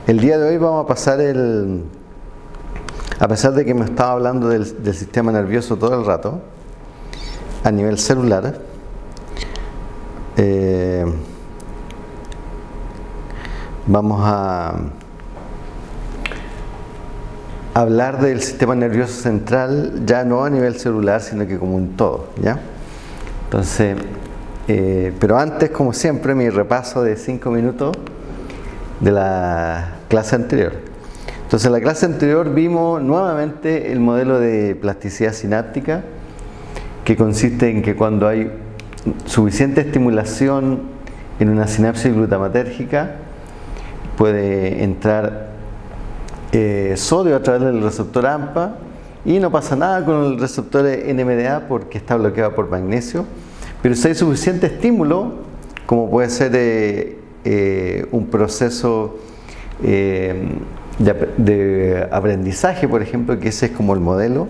El día de hoy vamos a pasar a pesar de que me estaba hablando del sistema nervioso todo el rato, a nivel celular, vamos a hablar del sistema nervioso central, ya no a nivel celular, sino que como un todo, ¿ya? Entonces, pero antes, como siempre, mi repaso de 5 minutos de la clase anterior. Entonces, en la clase anterior vimos nuevamente el modelo de plasticidad sináptica, que consiste en que cuando hay suficiente estimulación en una sinapsis glutamatérgica, puede entrar sodio a través del receptor AMPA y no pasa nada con el receptor NMDA porque está bloqueado por magnesio. Pero si hay suficiente estímulo, como puede ser un proceso de aprendizaje, por ejemplo, que ese es como el modelo,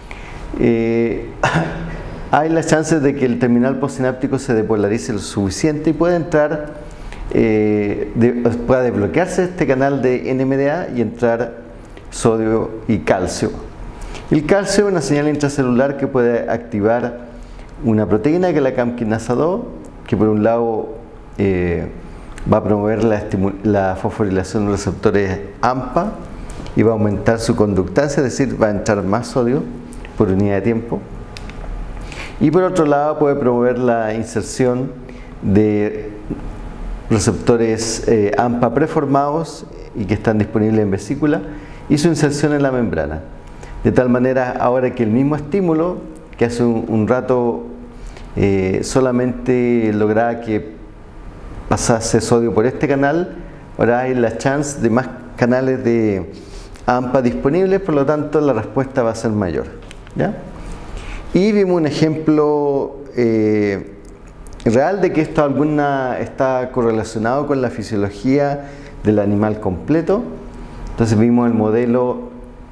hay las chances de que el terminal postsináptico se depolarice lo suficiente y pueda entrar, pueda desbloquearse este canal de NMDA y entrar sodio y calcio. El calcio es una señal intracelular que puede activar una proteína que es la CAM quinasa 2, que por un lado va a promover la fosforilación de los receptores AMPA y va a aumentar su conductancia, es decir, va a entrar más sodio por unidad de tiempo. Y por otro lado puede promover la inserción de receptores AMPA preformados y que están disponibles en vesícula y su inserción en la membrana. De tal manera, ahora que el mismo estímulo que hace un rato solamente lograba que pasase sodio por este canal, ahora hay la chance de más canales de AMPA disponibles, por lo tanto la respuesta va a ser mayor, ¿ya? Y vimos un ejemplo real de que esto está correlacionado con la fisiología del animal completo. Entonces vimos el modelo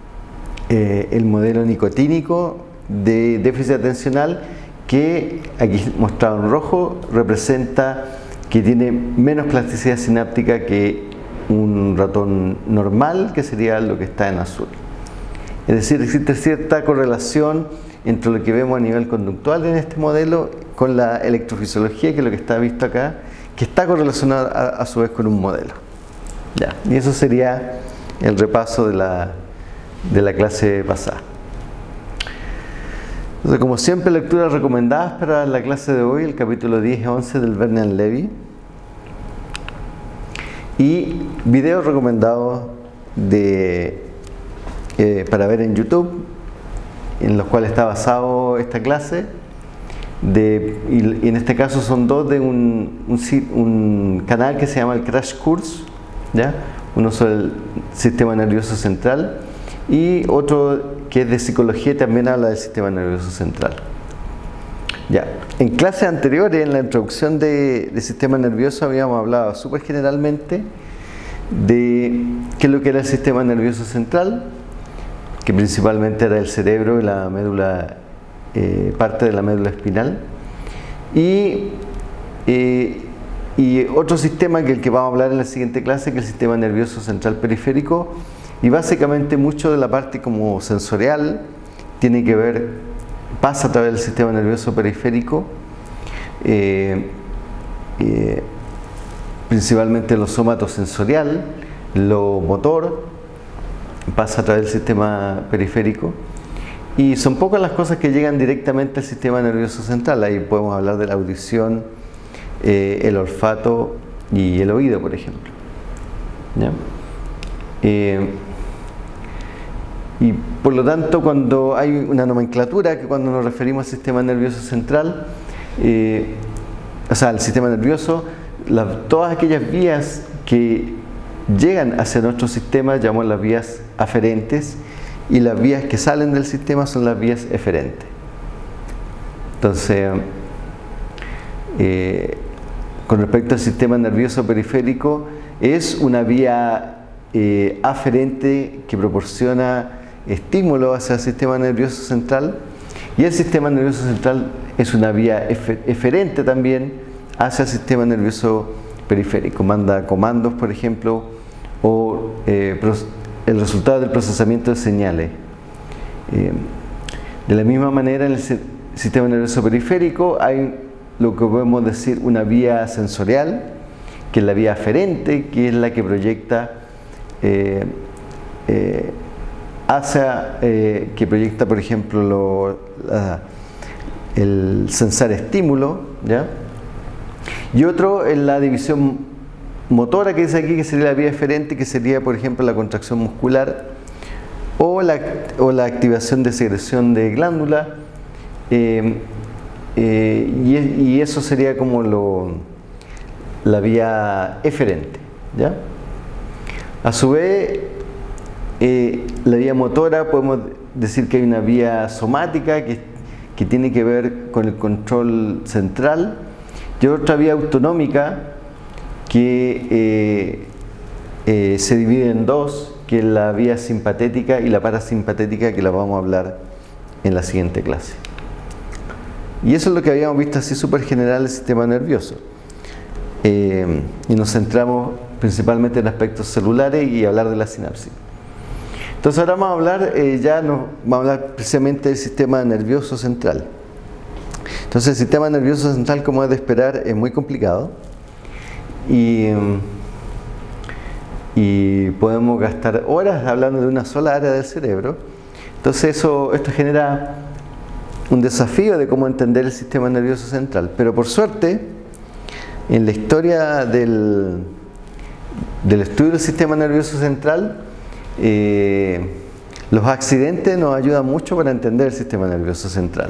nicotínico de déficit atencional, que aquí mostrado en rojo representa que tiene menos plasticidad sináptica que un ratón normal, que sería lo que está en azul. Es decir, existe cierta correlación entre lo que vemos a nivel conductual en este modelo con la electrofisiología, que es lo que está visto acá, que está correlacionado a su vez con un modelo. Ya. Y eso sería el repaso de la clase pasada. Entonces, como siempre, lecturas recomendadas para la clase de hoy, el capítulo 10 y 11 del Verne and Levy, y videos recomendados para ver en YouTube, en los cuales está basado esta clase, y en este caso son dos de un canal que se llama el Crash Course, ¿ya? Uno sobre el sistema nervioso central y otro que es de psicología y también habla del sistema nervioso central. Ya. En clases anteriores, en la introducción de sistema nervioso, habíamos hablado súper generalmente de qué es lo que era el sistema nervioso central, que principalmente era el cerebro y la médula, parte de la médula espinal, y otro sistema que el que vamos a hablar en la siguiente clase, que es el sistema nervioso central periférico, y básicamente mucho de la parte como sensorial tiene que ver, pasa a través del sistema nervioso periférico, principalmente lo somatosensorial, lo motor, pasa a través del sistema periférico, y son pocas las cosas que llegan directamente al sistema nervioso central. Ahí podemos hablar de la audición, el olfato y el oído, por ejemplo, ¿ya? Y por lo tanto, cuando hay una nomenclatura, que cuando nos referimos al sistema nervioso central, o sea, al sistema nervioso, todas aquellas vías que llegan hacia nuestro sistema llamamos las vías aferentes, y las vías que salen del sistema son las vías eferentes. Entonces, con respecto al sistema nervioso periférico, es una vía aferente que proporciona estímulo hacia el sistema nervioso central, y el sistema nervioso central es una vía eferente también hacia el sistema nervioso periférico. Manda comandos, por ejemplo, o el resultado del procesamiento de señales. De la misma manera, en el sistema nervioso periférico hay lo que podemos decir una vía sensorial, que es la vía aferente, que es la que proyecta por ejemplo, el sensar estímulo, ¿ya? Y otro es la división motora, que dice aquí, que sería la vía eferente, que sería, por ejemplo, la contracción muscular o la activación de secreción de glándula, y eso sería como la vía eferente, ¿ya? A su vez, la vía motora, podemos decir que hay una vía somática que tiene que ver con el control central, y otra vía autonómica que se divide en dos, que es la vía simpatética y la parasimpatética, que la vamos a hablar en la siguiente clase. Y eso es lo que habíamos visto así súper general del sistema nervioso. Y nos centramos principalmente en aspectos celulares y hablar de la sinapsis. Entonces ahora vamos a hablar, vamos a hablar precisamente del sistema nervioso central. Entonces el sistema nervioso central, como es de esperar, es muy complicado y podemos gastar horas hablando de una sola área del cerebro. Entonces esto genera un desafío de cómo entender el sistema nervioso central. Pero por suerte, en la historia del estudio del sistema nervioso central, los accidentes nos ayudan mucho para entender el sistema nervioso central.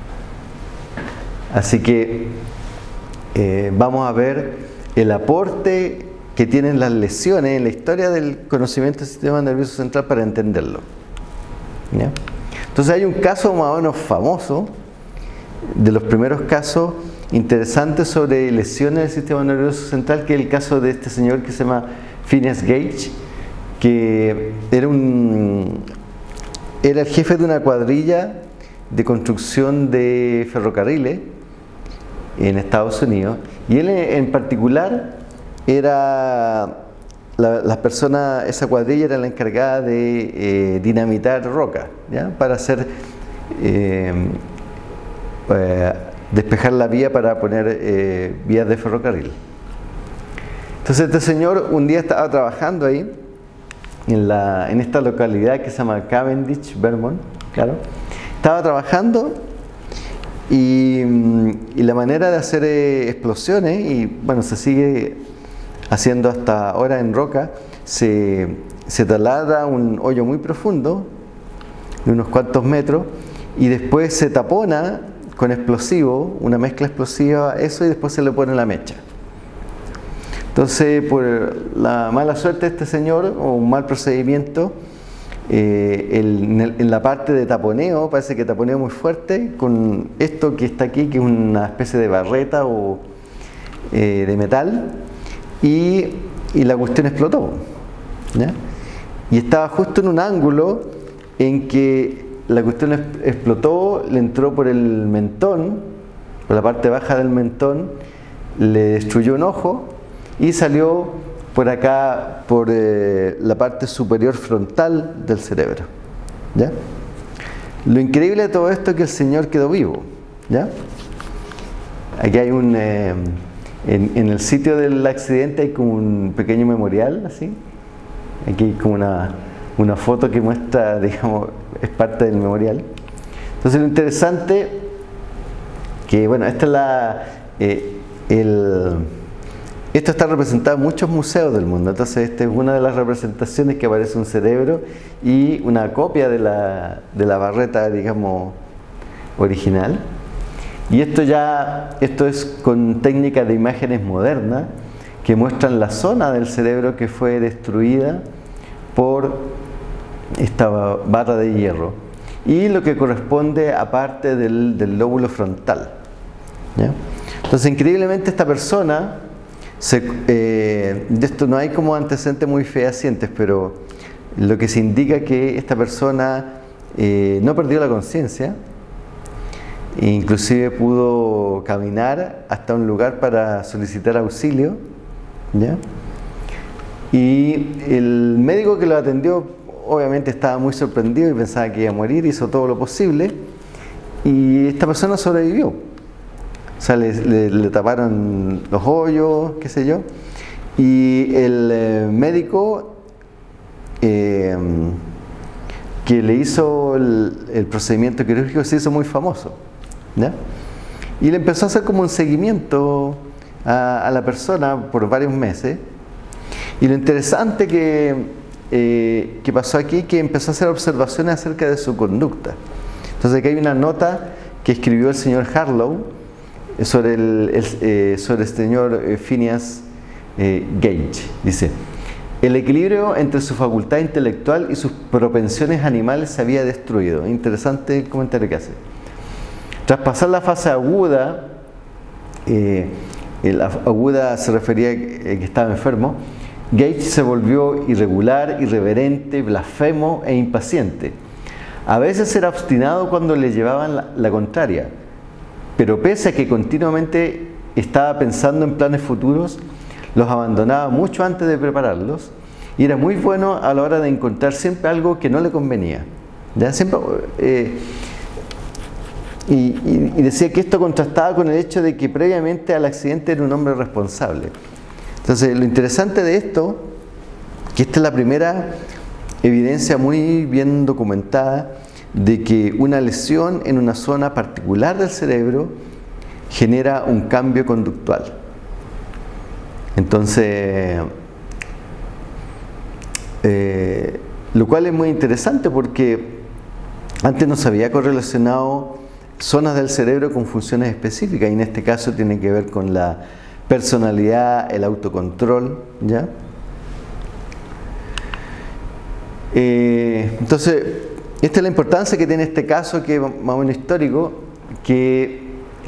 Así que vamos a ver el aporte que tienen las lesiones en la historia del conocimiento del sistema nervioso central para entenderlo, ¿ya? Entonces hay un caso más o menos famoso, de los primeros casos interesantes sobre lesiones del sistema nervioso central, que es el caso de este señor que se llama Phineas Gage, que era el jefe de una cuadrilla de construcción de ferrocarriles en Estados Unidos, y él en particular era esa cuadrilla era la encargada de dinamitar roca, ¿ya? Para hacer despejar la vía para poner vías de ferrocarril. Entonces este señor un día estaba trabajando ahí en esta localidad que se llama Cavendish, Vermont, claro. Estaba trabajando y la manera de hacer explosiones, y bueno, se sigue haciendo hasta ahora en roca, se taladra un hoyo muy profundo de unos cuantos metros y después se tapona con explosivo, una mezcla explosiva, eso, y después se le pone la mecha. Entonces, por la mala suerte de este señor, o un mal procedimiento, en la parte de taponeo, parece que taponeo muy fuerte, con esto que está aquí, que es una especie de barreta o de metal, y la cuestión explotó, ¿ya? Y estaba justo en un ángulo en que la cuestión explotó, le entró por el mentón, por la parte baja del mentón, le destruyó un ojo y salió por acá, por la parte superior frontal del cerebro, ¿ya? Lo increíble de todo esto es que el señor quedó vivo, ¿ya? Aquí hay en el sitio del accidente hay como un pequeño memorial, así. Aquí hay como una foto que muestra, digamos, es parte del memorial. Entonces lo interesante, que bueno, esta es esto está representado en muchos museos del mundo. Entonces esta es una de las representaciones, que aparece un cerebro y una copia de la barreta, digamos, original. Y esto es con técnicas de imágenes modernas que muestran la zona del cerebro que fue destruida por esta barra de hierro y lo que corresponde a parte del lóbulo frontal, ¿ya? Entonces, increíblemente, esta persona, de esto no hay como antecedentes muy fehacientes, pero lo que se indica que esta persona no perdió la conciencia, e inclusive pudo caminar hasta un lugar para solicitar auxilio, ¿ya? Y el médico que lo atendió obviamente estaba muy sorprendido y pensaba que iba a morir, hizo todo lo posible y esta persona sobrevivió. O sea, le taparon los hoyos, qué sé yo, y el médico que le hizo el procedimiento quirúrgico se hizo muy famoso, ¿ya? Y le empezó a hacer como un seguimiento a la persona por varios meses. Y lo interesante que pasó aquí es que empezó a hacer observaciones acerca de su conducta. Entonces aquí hay una nota que escribió el señor Harlow sobre el señor Phineas Gage. Dice: el equilibrio entre su facultad intelectual y sus propensiones animales se había destruido. Interesante el comentario que hace. Tras pasar la fase aguda, la aguda se refería a que estaba enfermo, Gage se volvió irregular, irreverente, blasfemo e impaciente. A veces era obstinado cuando le llevaban la contraria, pero pese a que continuamente estaba pensando en planes futuros, los abandonaba mucho antes de prepararlos y era muy bueno a la hora de encontrar siempre algo que no le convenía. ¿Ya? Siempre, y decía que esto contrastaba con el hecho de que previamente al accidente era un hombre responsable. Entonces, lo interesante de esto, que esta es la primera evidencia muy bien documentada de que una lesión en una zona particular del cerebro genera un cambio conductual. Entonces, lo cual es muy interesante porque antes no se había correlacionado zonas del cerebro con funciones específicas, y en este caso tiene que ver con la personalidad, el autocontrol, ¿ya? Entonces, esta es la importancia que tiene este caso, que es más o menos histórico, que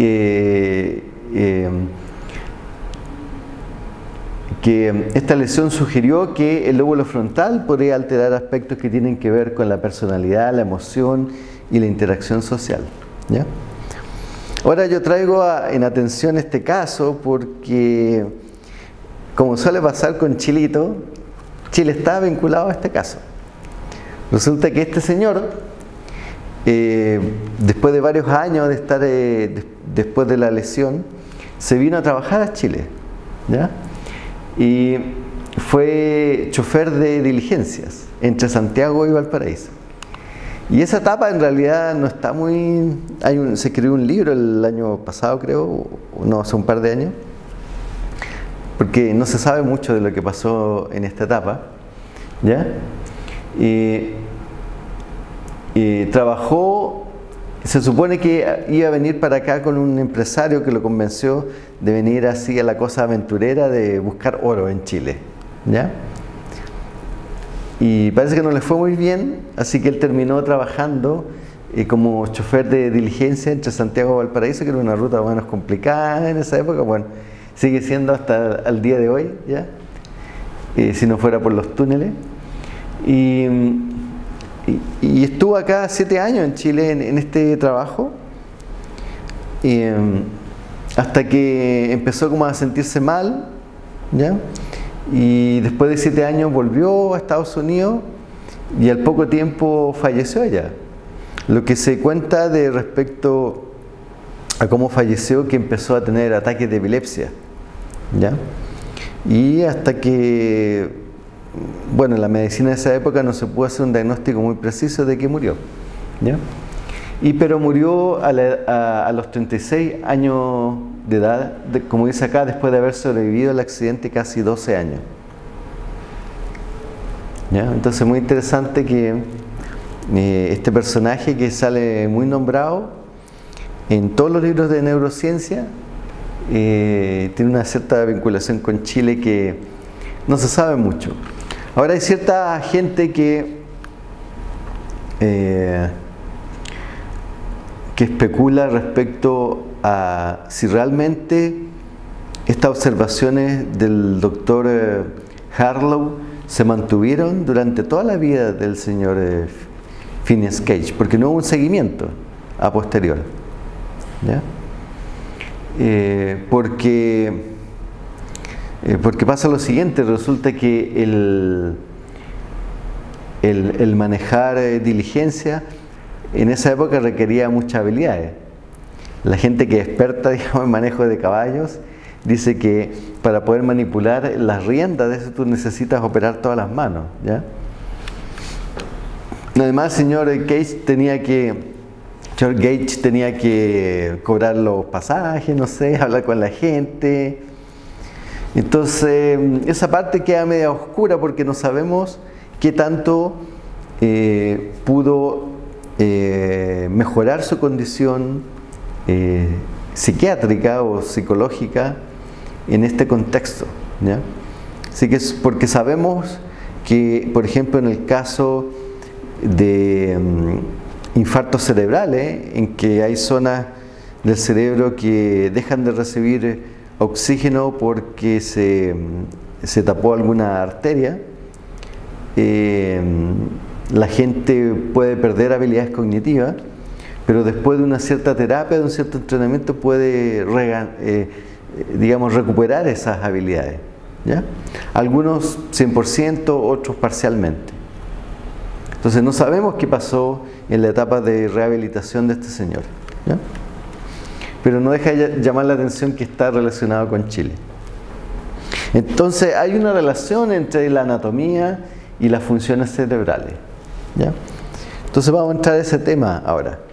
esta lesión sugirió que el lóbulo frontal podría alterar aspectos que tienen que ver con la personalidad, la emoción y la interacción social, ¿ya? Ahora yo traigo en atención este caso porque, como suele pasar con Chilito, Chile está vinculado a este caso. Resulta que este señor, después de varios años de estar después de la lesión, se vino a trabajar a Chile, ¿ya? Y fue chofer de diligencias entre Santiago y Valparaíso. Y esa etapa en realidad no está muy... se escribió un libro el año pasado, creo, no, hace un par de años, porque no se sabe mucho de lo que pasó en esta etapa, ¿ya? Y trabajó, se supone que iba a venir para acá con un empresario que lo convenció de venir así a la cosa aventurera de buscar oro en Chile, ¿ya? Y parece que no le fue muy bien, así que él terminó trabajando como chofer de diligencia entre Santiago y Valparaíso, que era una ruta más o menos complicada en esa época. Bueno, sigue siendo hasta el día de hoy, ¿ya? Si no fuera por los túneles. Y estuvo acá 7 años en Chile en este trabajo, hasta que empezó como a sentirse mal, ¿ya? Y después de 7 años volvió a Estados Unidos y al poco tiempo falleció allá. Lo que se cuenta de respecto a cómo falleció, que empezó a tener ataques de epilepsia, ¿ya? Y hasta que, bueno, en la medicina de esa época no se pudo hacer un diagnóstico muy preciso de que murió, ¿ya? Pero murió a los 36 años de edad, como dice acá, después de haber sobrevivido al accidente casi 12 años. ¿Ya? Entonces, muy interesante que este personaje, que sale muy nombrado en todos los libros de neurociencia, tiene una cierta vinculación con Chile que no se sabe mucho. Ahora hay cierta gente que especula respecto a si realmente estas observaciones del doctor Harlow se mantuvieron durante toda la vida del señor Phineas Gage, porque no hubo un seguimiento a posterior, ¿ya? Porque Porque pasa lo siguiente, resulta que el manejar diligencia en esa época requería muchas habilidades. La gente que es experta, digamos, en manejo de caballos dice que para poder manipular las riendas de eso tú necesitas operar todas las manos, ¿ya? Además, George Gage tenía que cobrar los pasajes, no sé, hablar con la gente. Entonces, esa parte queda media oscura porque no sabemos qué tanto pudo mejorar su condición psiquiátrica o psicológica en este contexto, ¿ya? Así que es porque sabemos que, por ejemplo, en el caso de infartos cerebrales, en que hay zonas del cerebro que dejan de recibir oxígeno porque se tapó alguna arteria, la gente puede perder habilidades cognitivas, pero después de una cierta terapia, de un cierto entrenamiento, puede digamos, recuperar esas habilidades, ¿ya? Algunos 100%, otros parcialmente. Entonces no sabemos qué pasó en la etapa de rehabilitación de este señor, ¿ya? Pero no deja de llamar la atención que está relacionado con Chile. Entonces hay una relación entre la anatomía y las funciones cerebrales, ¿ya? Entonces vamos a entrar a ese tema ahora.